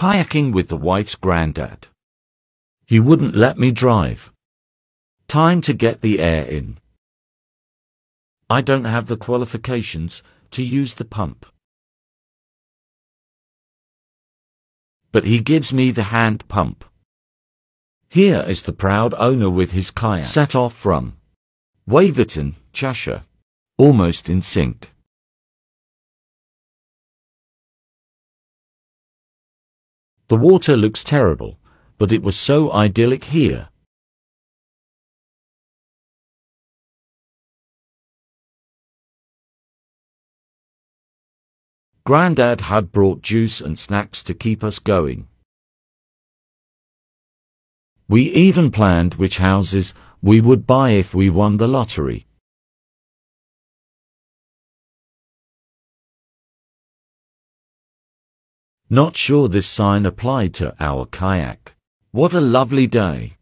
Kayaking with the wife's granddad. He wouldn't let me drive. Time to get the air in. I don't have the qualifications to use the pump. But he gives me the hand pump. Here is the proud owner with his kayak set off from Waverton, Cheshire, almost in sync. The water looks terrible, but it was so idyllic here. Grandad had brought juice and snacks to keep us going. We even planned which houses we would buy if we won the lottery. Not sure this sign applied to our kayak. What a lovely day.